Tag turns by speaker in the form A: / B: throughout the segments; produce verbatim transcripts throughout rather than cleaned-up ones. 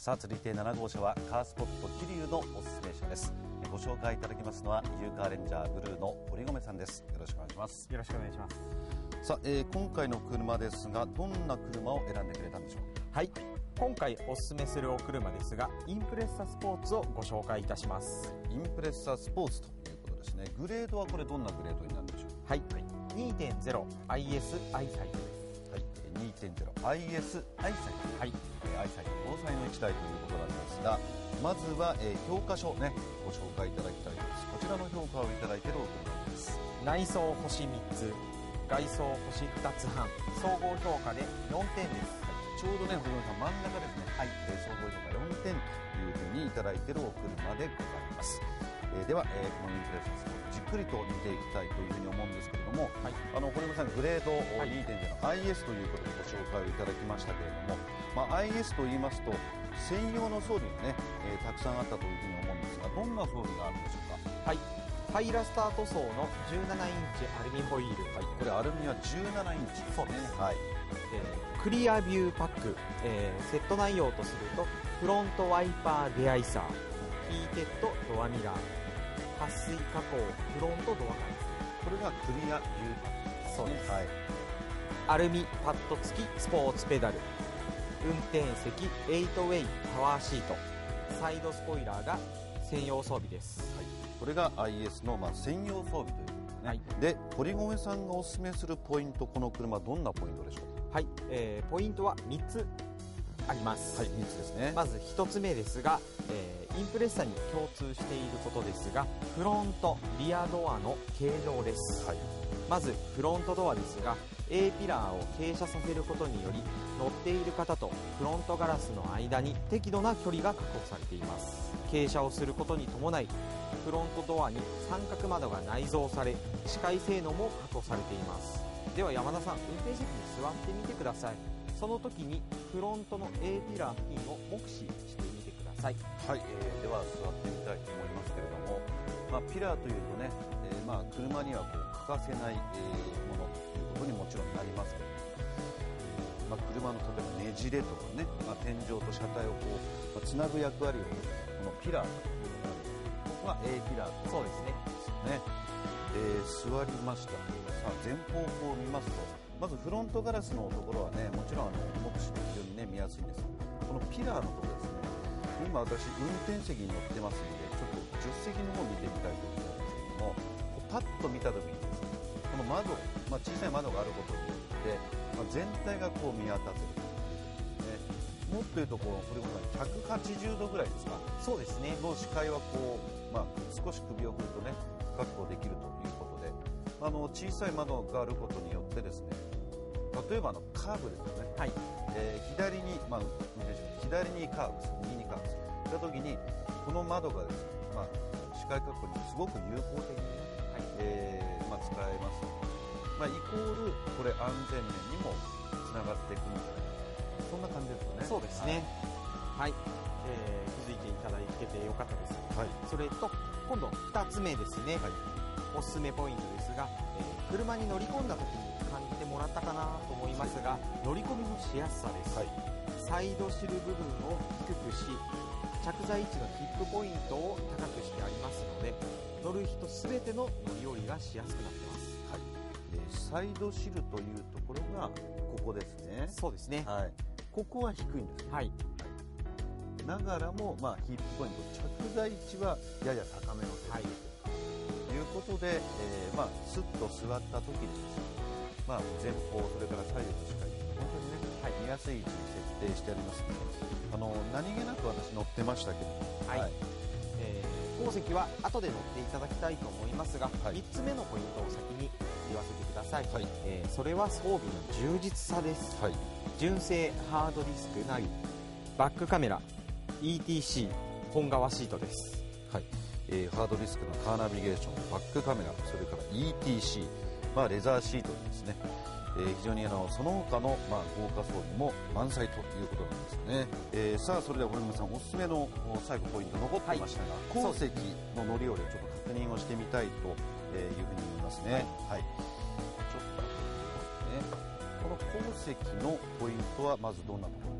A: さあ続いてなな号車はカースポット桐生のおすすめ車です。ご紹介いただきますのはユーカーレンジャーブルーの堀米さんです。よろしくお願いします。
B: よろしくお願いします。
A: さあ、えー、今回の車ですがどんな車を選んでくれたんでしょうか。
B: はい、今回おすすめするお車ですがインプレッサスポーツをご紹介いたします。
A: インプレッサスポーツということですね。グレードはこれどんなグレードになるんでしょうか。
B: はい、にてんゼロ アイエス アイサイトです。
A: はい、にてんゼロ アイエス アイサイト、はい、アイサイト搭載のいちだいということなんですが、まずは、えー、評価書ねご紹介いただきたいです。こちらの評価をいただいているお車です。
B: 内装星みっつ、外装星ふたつはん、総合評価でよんてんです。
A: ちょうどね、堀米さん真ん中ですね。はい、えー、総合評価よんてんというふうにいただいているお車でございます。えー、では、えー、このインプレッサスポーツじっくりと見ていきたいというふうに思うんですけれども、はい、あの堀米さんグレード にてんゼロ アイエス ということでご紹介をいただきましたけれども、まあ、アイエス と言いますと専用の装備がね、えー、たくさんあったというふうに思うんですが、どんな装備があるんでしょうか。
B: はい、パイラスター塗装のじゅうななインチアルミホイール、
A: はい、これアルミはじゅうななインチですね。
B: そうです、
A: はい、
B: えー、クリアビューパック、えー、セット内容とするとフロントワイパーデアイサー、ヒーテッドドアミラー、撥水加工フロントドアガラス、
A: これがクリアビューパックですね。
B: そうです、
A: はい、
B: アルミパッド付きスポーツペダル、運転席エイトウェイパワーシート、サイドスポイラーが専用装備です。
A: はい、これが アイエス のまあ専用装備ということですね。はい、で堀米さんがおすすめするポイント、この車どんなポイントでしょうか。
B: はい、えー、ポイントはみっつあります。
A: はい、みっつですね。
B: まずひとつめですが、えー、インプレッサに共通していることですがフロントリアドアの形状です。はい、まずフロントドアですが A ピラーを傾斜させることにより乗っている方とフロントガラスの間に適度な距離が確保されています。傾斜をすることに伴いフロントドアに三角窓が内蔵され視界性能も確保されています。では山田さん、運転席に座ってみてください。その時にフロントの A ピラー付近を目視してみてください。
A: はい、えー、では座ってみたいと思いますけれども、まあ、ピラーというとね、えーまあ、車にはこう欠かせない、えー、ものということにもちろんなりますけど、えーまあ、車の例えばねじれとかね、まあ、天井と車体をこう、まあ、つなぐ役割をこのピラーというのがあるんです。ここが A ピラーということですよね。えー、座りました。さあ前方をこう見ますと、まずフロントガラスのところはね、もちろんあの目視で非常にね見やすいんですが、このピラーのところですね。今私運転席に乗ってますので、ちょっと助手席の方を見てみたいと思うんですけども、こうパッと見た時にですね、この窓、まあ、小さい窓があることによって、まあ、全体がこう見渡せるということですね。もっと言うとこう、これもひゃくはちじゅうどぐらいですか。そうですね。の視界はこう、まあ、少し首を振るとね確保できるということで、あの小さい窓があることによってですね、例えばあのカーブですよね。はい、えー、左に、まあ、左にカーブする、右にカーブするした時にこの窓がですね、まあ、視界確保にすごく有効的に、ね、はい、えーまあ、使えますので、まあ、イコールこれ安全面にもつながっていくんじゃないか、そんな感じですよね。そうですね。はい、はい、えー、気づいていただけてよかったです。はい、それと今度ふたつめですね。はい、おすすめポイントですが、えー、車に乗り込んだ時に感じてもらったかなと思いますが、乗り込みのしやすさです。はい、サイドシル部分を低くし着座位置のヒップポイントを高くしてありますので、乗る人全ての乗り降りがしやすくなってます。はい、えー、サイドシルというところがここですね。そうですね。はい、ここは低いんですね。はい、ながらも、まあ、ヒップポイント着座位置はやや高めの設定、はい、ということで、えーまあ、スッと座った時にですね、まあ、前方それからサイドと視界本当にね、はい、見やすい位置に設定してありますので、あの何気なく私乗ってましたけど、はい、はい、えー、後席は後で乗っていただきたいと思いますが、はい、みっつめのポイントを先に言わせてください。はい、えー、それは装備の充実さです。はい、純正ハードディスクなりバックカメラ イーティーシー 本革シートです。はい、えー、ハードディスクのカーナビゲーション、バックカメラ、それから イーティーシー、まあ、レザーシートですね、えー、非常にあのその他の、まあ、豪華装備も満載ということなんですね。えー、さあそれでは堀米さんおすすめの最後ポイント残っていましたが、はい、後席の乗り降りをちょっと確認をしてみたいというふうに思いますね。はい、はい、ちょっとね、この後席のポイントはまずどんなところでしょうか。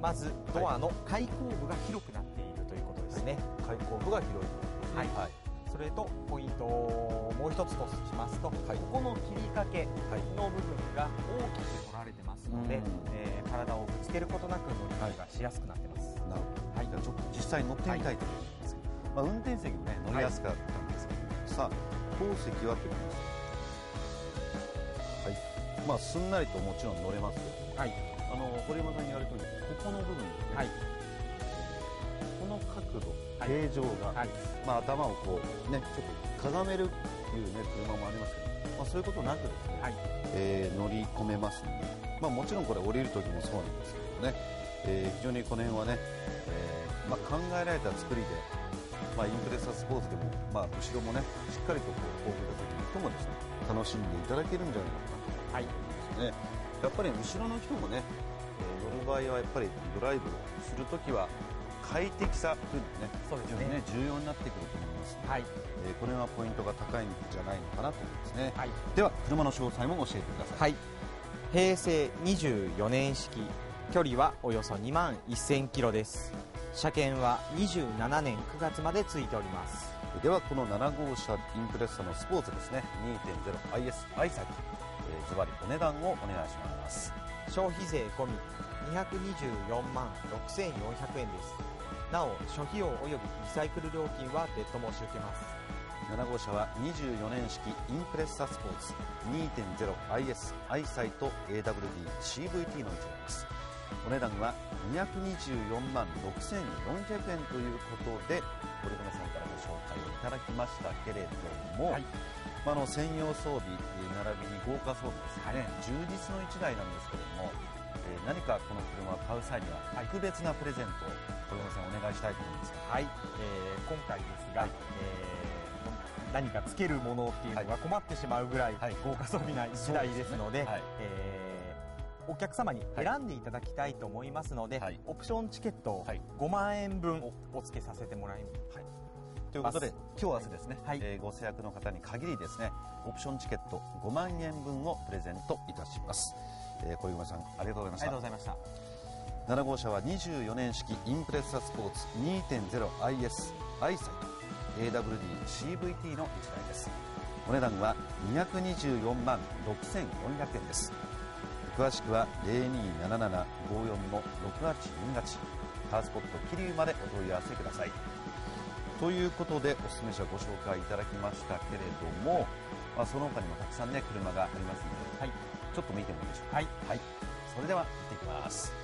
B: まずドアの開口部が広くなっているということですね。
A: 開口部が広い。
B: はい、はい、それとポイントをもう一つとしますと、はい、ここの切りかけの部分が大きく取られてますので、はい、えー、体をぶつけることなく乗り降りがしやすくなってます。
A: なるほど、はい、じゃあちょっと実際乗ってみたいと思います、はい、まあ、運転席もね乗りやすかったんですけど、はい、さあ後席はと言いますと、はい、まあすんなりともちろん乗れますけど、はい、あの堀山さんに言われたようにここの部分ですね、はい、この角度、形状が、はい、まあ、頭をこうねちょっとかがめるっていうね車もありますけど、まあ、そういうことなくですね、はい、えー、乗り込めますので、まあ、もちろんこれ降りる時もそうなんですけどね、えー、非常にこの辺はね、えーまあ、考えられた作りで、まあ、インプレッサスポーツでも、まあ、後ろもねしっかりとこう後部座席の人もですね楽しんでいただけるんじゃないかなと思いますね。やっぱり後ろの人もね、えー、乗る場合はやっぱりドライブをするときは快適さというのがね、そうですね、重要になってくると思いますので、はい、えー、これはポイントが高いんじゃないのかなと思いますね。はい、では車の詳細も教えてください。はい、
B: 平成にじゅうよねん式、距離はおよそにまんせんキロです。車検はにじゅうななねんくがつまでついております。
A: ではこのななごうしゃインプレッサのスポーツですね にてんゼロアイエス アイサイト、えー、ズバリお値段をお願いします。
B: 消費税込みにひゃくにじゅうよんまんろくせんよんひゃくえんです。なお諸費用およびリサイクル料金は別途申し受けます。
A: ななごうしゃはにじゅうよねん式インプレッサスポーツ にてんゼロアイエス アイサイト エーダブリューディー シーブイティー のいちだいです。お値段はにひゃくにじゅうよんまんろくせんよんひゃくえんということで堀米さんからご紹介をいただきましたけれども、はい、まあ、あの専用装備並びに豪華装備ですね、はい、充実のいちだいなんですけれども、えー、何かこの車を買う際には特別なプレゼントを堀米さんお願いしたいと思います。
B: はい、えー、今回ですが、はい、えー、何かつけるものっていうのが困ってしまうぐらい豪華装備ないちだいですので、はい、えーお客様に選んでいただきたいと思いますので、はい、オプションチケットをごまんえんぶんお付けさせてもらいます、はい、
A: ということで今日明日ですね、はい、えー、ご制約の方に限りですねオプションチケットごまんえんぶんをプレゼントいたします。えー、堀米さんありがとうございました。
B: ありがとうございました。
A: ななごうしゃはにじゅうよねん式インプレッサスポーツ にてんゼロアイエス アイサイト エーダブリューディー シーブイティー のいちだいです。お値段はにひゃくにじゅうよんまんろくせんよんひゃくえんです。詳しくは ゼロにーななななごよんのろくはちよんはち カースポット桐生までお問い合わせください。ということでおすすめ車ご紹介いただきましたけれども、まあ、その他にもたくさんね車がありますので、はい、ちょっと見てもいいでしょうか。はい、はい、それでは行ってきます。